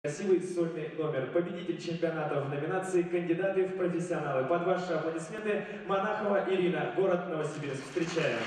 Красивый сольный номер. Победитель чемпионата в номинации «Кандидаты в профессионалы». Под ваши аплодисменты Монахова Ирина, город Новосибирск. Встречаем.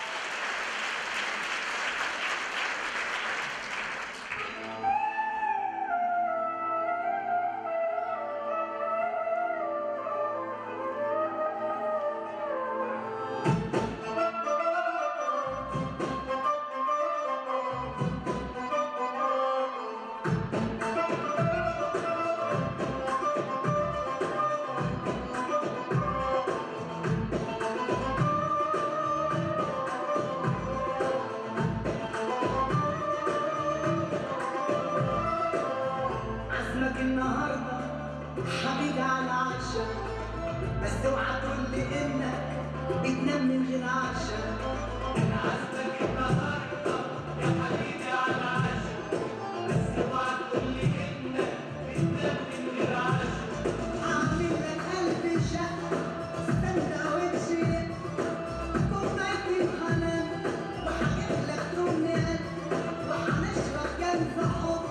النهارده حبيبي على عشا، بس اوعى تقول لي انك بتنام من غير عشا. انا عازمك النهارده يا حبيبي على عشا، بس اوعى تقول لي انك بتنام من غير عشا. هعمل لك قلب شقه سندوتش كوبايه الحنان، وهجيب لك تمنيات وهنشرب جنب حب.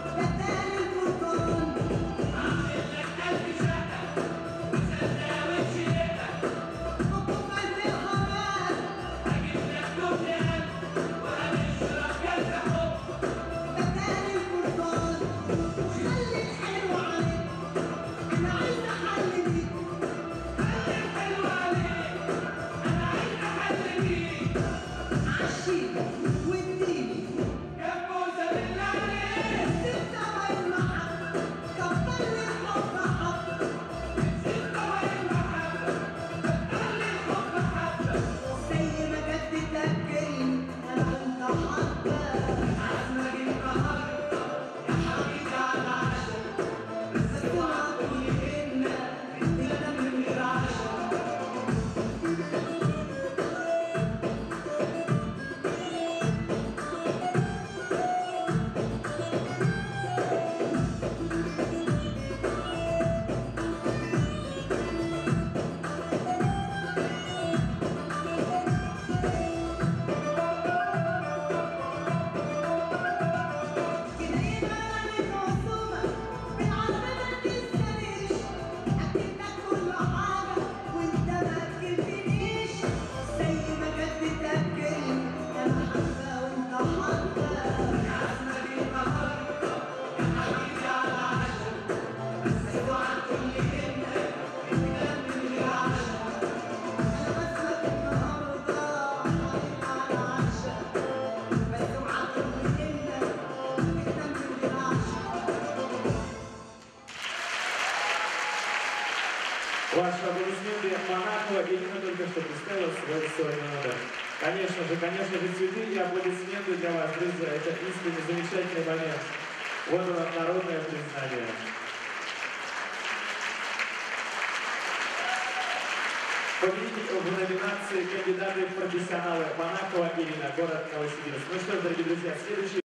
Ваши аплодисменты. Монахова Ирина только что представила свой сольный номер. Конечно же, цветы и аплодисменты для вас, друзья. Это искренне замечательный момент. Вот оно, народное признание. Победитель в номинации «Кандидаты в профессионалы» Монахова Ирина, город Новосибирск. Ну что ж, дорогие друзья, следующий